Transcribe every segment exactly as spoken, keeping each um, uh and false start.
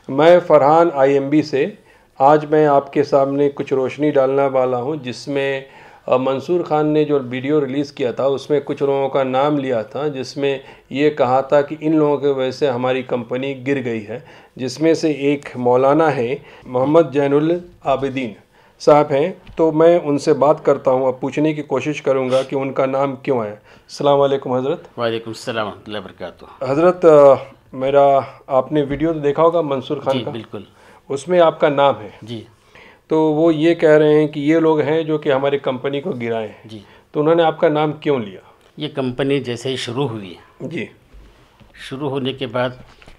मैं Farhan I am B से आज मैं आपके सामने कुछ रोशनी डालने वाला हूं, जिसमें मंसूर खान ने जो वीडियो रिलीज़ किया था उसमें कुछ लोगों का नाम लिया था, जिसमें ये कहा था कि इन लोगों की वजह से हमारी कंपनी गिर गई है। जिसमें से एक मौलाना है मोहम्मद जैनुल आबिदीन साहब हैं, तो मैं उनसे बात करता हूं, अब पूछने की कोशिश करूंगा कि उनका नाम क्यों आया। अस्सलाम वालेकुम हज़रत। वालेकुम सलाम व रहमतुल्लाहि व बरकातुहू। हज़रत, मेरा आपने वीडियो तो देखा होगा मंसूर खान जी का, बिल्कुल। उसमें आपका नाम है जी तो वो ये कह रहे हैं कि ये लोग हैं जो कि हमारी कंपनी को गिराए हैं, जी। तो उन्होंने आपका नाम क्यों लिया? ये कंपनी जैसे ही शुरू हुई, जी शुरू होने के बाद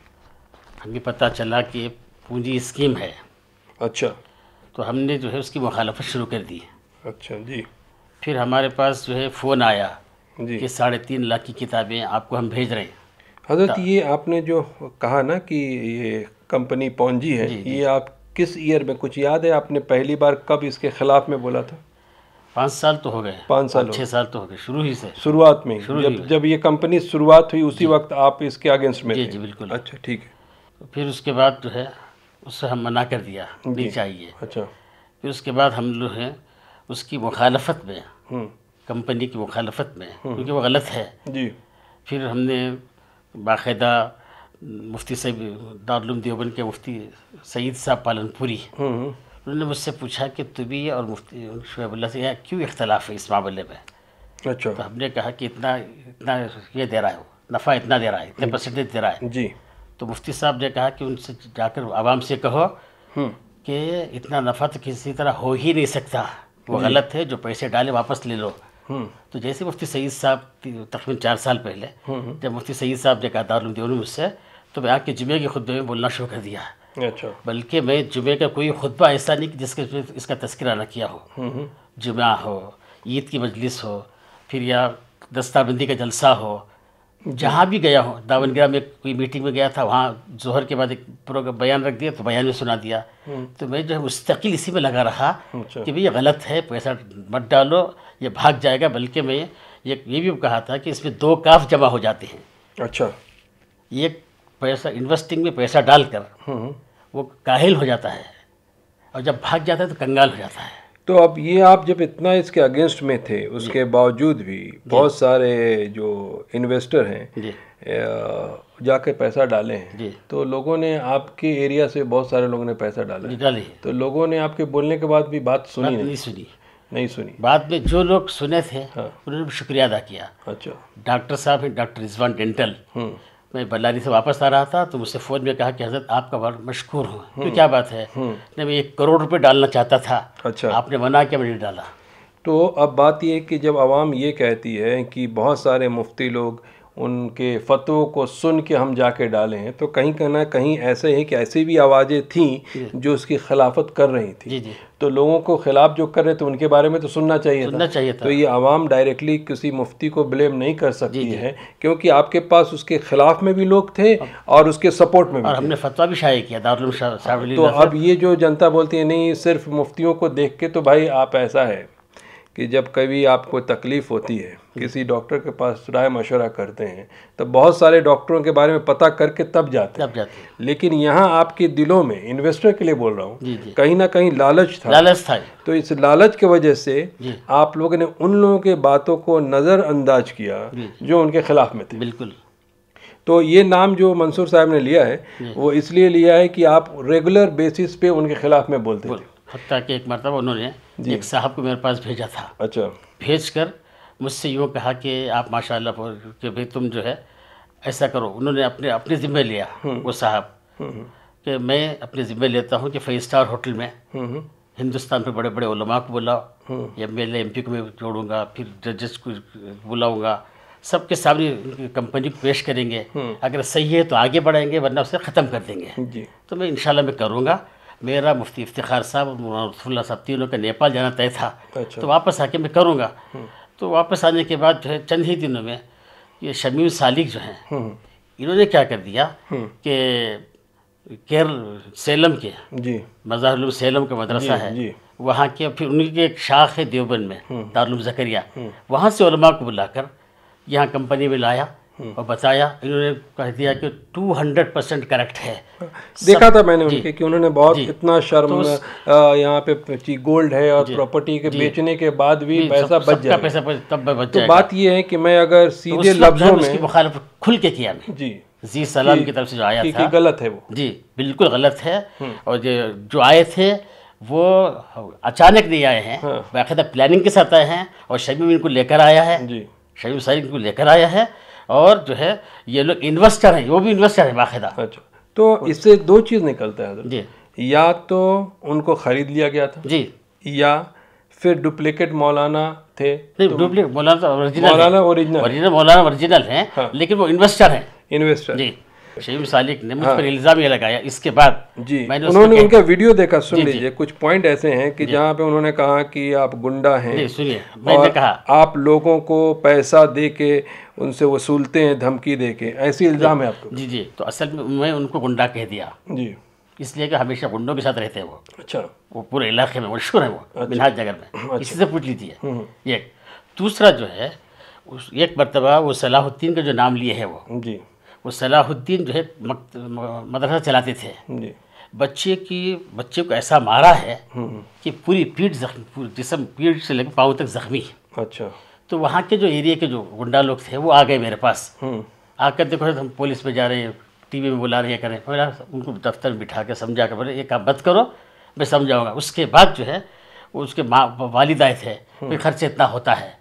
हमें पता चला कि ये पूंजी स्कीम है, अच्छा तो हमने जो है उसकी मुखालफत शुरू कर दी। अच्छा जी फिर हमारे पास जो है फ़ोन आया जी। कि साढ़े तीन लाख की किताबें आपको हम भेज रहे हैं। हज़रत, ये आपने जो कहा ना कि ये कंपनी पौंजी है, जी, जी। ये आप किस ईयर में, कुछ याद है आपने पहली बार कब इसके खिलाफ में बोला था? पाँच साल तो हो गए, पाँच साल पाँच हो छः साल तो हो गए, शुरू ही से। शुरुआत में ही? शुरू ही जब में। जब ये कंपनी शुरुआत हुई उसी जी वक्त आप इसके अगेंस्ट में जी थे? जी बिल्कुल। अच्छा ठीक है तो फिर उसके बाद जो है उससे हम मना कर दिया, नहीं जी। चाहिए। अच्छा फिर उसके बाद हम लोग हैं उसकी मुखालफत में, हम्म कंपनी की मुखालफत में, क्योंकि वो गलत है। जी फिर हमने बाकायदा मुफ्ती साहब दारुल उलूम देवबंद के मुफ्ती सईद साहब पालनपुरी, हम्म हम्म, उन्होंने मुझसे पूछा कि तुम्हें और मुफ्ती शुएबुल्लाह से यहाँ क्यों इख्तलाफ है इस मामले में। अच्छा तो हमने कहा कि इतना इतना ये दे रहा है, नफ़ा इतना दे रहा है, इतने परसेंटेज दे रहा है। जी तो मुफ्ती साहब ने कहा कि उनसे जाकर आवाम से कहो हम्म कि इतना नफ़ा तो किसी तरह हो ही नहीं सकता, वो गलत है, जो पैसे डाले वापस ले लो। हम्म तो जैसे मुफ्ती सईद साहब तकरीबन चार साल पहले जब मुफ्ती सईद साहब ने कहा दारुल उलूम देवबंद मुझसे, तो मैं आके जुमे के खुतबे में बोलना शुरू कर दिया। अच्छा बल्कि मैं जुमे का कोई खुतबा ऐसा नहीं कि जिसके इसका तस्करा ना किया हो। जुमा हो, ईद की मजलिस हो, फिर या दस्तारबंदी का जलसा हो, जहाँ भी गया हो, दावनगिरा में कोई मीटिंग में गया था, वहाँ जोहर के बाद एक प्रोग्राम बयान रख दिया तो बयान में सुना दिया। तो मैं जो है मुस्तकिल इसी में लगा रहा अच्छा कि भाई ये गलत है, पैसा मत डालो, ये भाग जाएगा। बल्कि मैं ये ये भी कहा था कि इसमें दो काफ जमा हो जाते हैं। अच्छा एक पैसा इन्वेस्टिंग में पैसा डालकर हम्म वो काहिल हो जाता है, और जब भाग जाता है तो कंगाल हो जाता है। तो अब ये आप जब इतना इसके अगेंस्ट में थे, उसके बावजूद भी बहुत सारे जो इन्वेस्टर हैं जी अ, जाके पैसा डाले हैं, जी तो लोगोंने आपके एरिया से बहुत सारे लोगों ने पैसा डाला है, निकाली, तो लोगों ने आपके बोलने के बाद भी बात सुनी बात नहीं नहीं सुनी। नहीं सुनी बाद में जो लोग सुने थे हाँ। उन्होंने भी शुक्रिया अदा किया। अच्छा डॉक्टर साहब हैं, डॉक्टर रिजवान डेंटल, हम्म मैं बल्लारी से वापस आ रहा था तो मुझसे फ़ोन में कहा कि हज़रत आपका बहुत मशकूर हूँ। तो क्या बात है? नहीं, मैं एक करोड़ रुपए डालना चाहता था, अच्छा आपने मना किया, मैंने डाला। तो अब बात ये है कि जब आवाम ये कहती है कि बहुत सारे मुफ्ती लोग उनके फ़तवों को सुन के हम जाके डाले हैं, तो कहीं का ना कहीं ऐसे है कि ऐसी भी आवाज़ें थीं जो उसकी खिलाफत कर रही थी। जी जी तो लोगों को खिलाफ जो कर रहे थे उनके बारे में तो सुनना चाहिए सुनना था। चाहिए था। तो ये आवाम डायरेक्टली किसी मुफ्ती को ब्लेम नहीं कर सकती जी, जी। है, क्योंकि आपके पास उसके खिलाफ में भी लोग थे और उसके सपोर्ट में भी और थे। हमने फतवा भी शाये किया दारुल उलूम शाह। तो अब ये जो जनता बोलती है नहीं सिर्फ मुफ्तियों को देख के, तो भाई आप ऐसा है कि जब कभी आपको तकलीफ़ होती है, किसी डॉक्टर के पास राय मशवरा करते हैं, तो बहुत सारे डॉक्टरों के बारे में पता करके तब जाते हैं। तब जाते हैं। लेकिन यहाँ आपके दिलों में, इन्वेस्टर के लिए बोल रहा हूँ, जी जी कहीं ना कहीं लालच था। लालच था। तो इस लालच की वजह से जी आप लोगों ने उन लोगों के बातों को नज़रअंदाज किया जी जो उनके खिलाफ में थे। बिल्कुल। तो ये नाम जो मंसूर साहब ने लिया है वो इसलिए लिया है कि आप रेगुलर बेसिस पे उनके खिलाफ में बोलते थे। हत्ता कि एक मरतबा उन्होंने एक साहब को मेरे पास भेजा था। अच्छा भेज कर मुझसे यूँ कहा कि आप माशाल्लाह कि भाई तुम जो है ऐसा करो। उन्होंने अपने अपने ज़िम्मे लिया वो साहब कि मैं अपने ज़िम्मे लेता हूँ कि फाइव स्टार होटल में हिंदुस्तान पे बड़े बड़े उलमा को बुलाओ, M L A M P को मैं जोड़ूंगा, फिर जजेस को बुलाऊंगा, सबके सामने कंपनी को पेश करेंगे। अगर सही है तो आगे बढ़ाएंगे, वरना उसे ख़त्म कर देंगे। जी तो मैं इंशाल्लाह मैं करूँगा। मेरा मुफ्ती इफ्तिखार साहब और मौलाना साहब तीनों का नेपाल जाना तय था। अच्छा। तो वापस आके मैं करूँगा। तो वापस आने के बाद जो है चंद ही दिनों में ये शमीम सालिक जो हैं इन्होंने क्या कर दिया कि केरल सेलम के जी मज़ाहिर उलूम सेलम का मदरसा है जी वहाँ के, फिर उनकी एक शाख है देवबंद में दारुल उलूम ज़करिया, वहाँ से उलमा को बुलाकर यहाँ कंपनी में लाया और बताया, इन्होंने कह दिया कि टू हंड्रेड परसेंट करेक्ट है। देखा था मैंने उनके कि उन्होंने बहुत इतना शर्म, तो यहाँ पे गोल्ड है और प्रॉपर्टी के बेचने के बाद भी पैसा बच जाएगा, पैसा तब बच तो बात ये है कि मैं अगर सीधे लफ्जों में मुखालिफ खुल के किया मैं जी जी सलाम की तरफ से जो आया था, गलत है वो, जी बिल्कुल गलत है। और जो जो आए थे वो अचानक नहीं आए हैं, बाकायदा प्लानिंग के साथ आए हैं, और शमीम इनको लेकर आया है जी, शमीम साहिब इनको लेकर आया है, और जो है ये लोग इन्वेस्टर हैं, वो भी इन्वेस्टर है बाकायदा। अच्छा, तो इससे दो चीज़ निकलता है जी, या तो उनको खरीद लिया गया था जी, या फिर डुप्लीकेट मौलाना थे। नहीं, डुप्लीकेट मौलाना ओरिजिनल, मौलाना ओरिजिनल ओरिजिनल मौलाना ओरिजिनल हैं, हाँ। लेकिन वो इन्वेस्टर हैं, इन्वेस्टर जी। शमीम सालिक ने मुझ पर इल्ज़ाम ये लगाया, इसके बाद जी मैंने उन्होंने उनका वीडियो देखा, सुन लीजिए, कुछ पॉइंट ऐसे हैं कि जहाँ पे उन्होंने कहा कि आप गुंडा हैं, सुनिए, मैंने कहा आप लोगों को पैसा दे के उनसे वसूलते हैं, धमकी दे के, ऐसी इल्ज़ाम है आपको। जी जी, तो असल में मैं उनको गुंडा कह दिया जी, इसलिए कि हमेशा गुंडों के साथ रहते हैं वो। अच्छा, वो पूरे इलाके में मशहूर है वो, अच्छा। मिनहाज नगर में, अच्छा। इसी से पूछ लीजिए। एक दूसरा जो है, उस एक मरतबा वो सलाहुद्दीन का जो नाम लिए है वो जी, वो सलाहुद्दीन जो है मदरसा चलाते थे जी, बच्चे की बच्चे को ऐसा मारा है कि पूरी पीठ जख्मी, पूरी जिस्म पीठ से लेकर पाँव तक जख्मी। अच्छा, तो वहाँ के जो एरिया के जो गुंडा लोग थे वो आ गए मेरे पास, आकर देखो हम पुलिस में जा रहे हैं, टीवी में बुला रहे हैं, करें, बोला उनको दफ्तर में बिठा के समझा कर बोले ये काम मत करो, मैं समझाऊंगा। उसके बाद जो है उसके माँ वालिद आए थे, फिर खर्च इतना होता है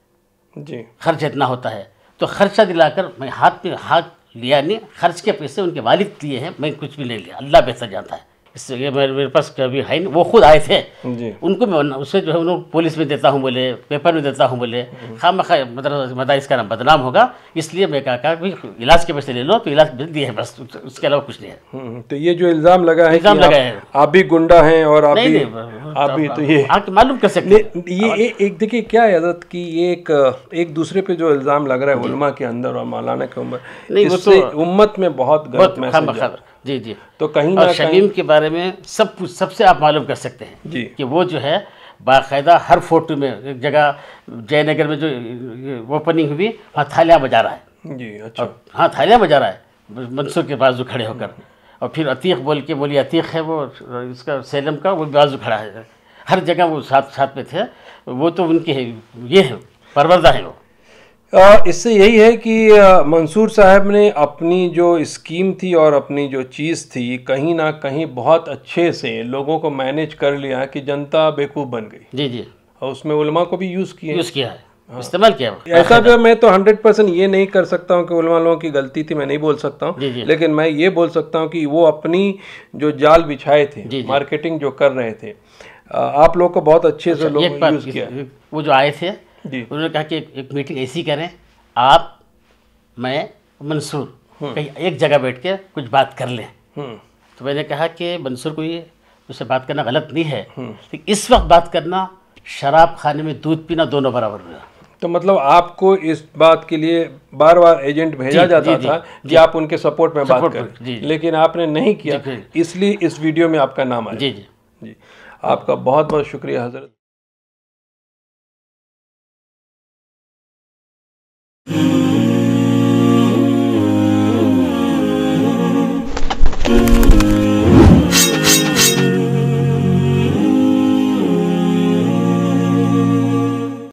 जी, खर्च इतना होता है, तो खर्चा दिलाकर मैं हाथ में हाथ लिया नहीं, खर्च के पैसे उनके वालिद लिए हैं, मैं कुछ भी नहीं लिया, अल्लाह बेहतर जानता है। इससे ये मेरे, मेरे पास कभी है नहीं, वो खुद आए थे जी, उनको मैं उससे जो है उनको पुलिस में देता हूँ बोले, पेपर में देता हूँ बोले, खाम खा मतलब मदारिस का नाम बदनाम होगा, इसलिए मैं कहा कहा इलाज के पैसे ले लो, तो इलाज दिए हैं बस, उसके अलावा कुछ नहीं है। तो ये जो इल्ज़ाम लगा है, इल्ज़ाम लगा है आप भी गुंडा हैं और आप भी आप भी, तो ये आप मालूम कर सकते, ये एक देखिए क्या है हज़रत की, ये एक एक दूसरे पे जो इल्ज़ाम लग रहा है उलमा के अंदर और मौलाना के ऊपर, इससे उम्मत में बहुत गलत मैसेज जी जी, तो कहीं और शमीम के बारे में सब कुछ सबसे आप मालूम कर सकते हैं जी, कि वो जो है बाकायदा हर फोटो में, एक जगह जयनगर में जो ओपनिंग हुई वहाँ थालियाँ बजा रहा है जी, अच्छा, हाँ थालियाँ बजा रहा है मंसूर के बाजू खड़े होकर, और फिर अतीक बोल के बोली, अतीक है वो इसका सेलम का, वो बाजू खड़ा है, हर जगह वो साथ साथ में थे, वो तो उनके ये है परवरदा है वो। इससे यही है कि मंसूर साहब ने अपनी जो स्कीम थी और अपनी जो चीज़ थी कहीं ना कहीं बहुत अच्छे से लोगों को मैनेज कर लिया कि जनता बेवकूफ़ बन गई जी जी, और उसमें उलमा को भी यूज़ किया यूज़ किया है, हाँ। इस्तेमाल किया। ऐसा भी मैं तो हंड्रेड परसेंट ये नहीं कर सकता हूँ कि उलमा लोगों की गलती थी, मैं नहीं बोल सकता हूँ, लेकिन मैं ये बोल सकता हूँ कि वो अपनी जो जाल बिछाए थे, जी जी, मार्केटिंग जो कर रहे थे, आप लोग को बहुत अच्छे से लोग यूज़ किया। वो जो आए थे जी, उन्होंने कहा कि एक, एक मीटिंग ऐसी करें, आप मैं मंसूर कहीं एक जगह बैठ के कुछ बात कर लें। तो मैंने कहा कि मंसूर को ये उससे बात करना गलत नहीं है, लेकिन इस वक्त बात करना शराब खाने में दूध पीना दोनों बराबर हुआ। तो मतलब आपको इस बात के लिए बार बार एजेंट भेजा जाता था कि आप उनके सपोर्ट में बात करें, लेकिन आपने नहीं किया, इसलिए इस वीडियो में आपका नाम आया। जी जी जी, आपका बहुत बहुत शुक्रिया हज़रत।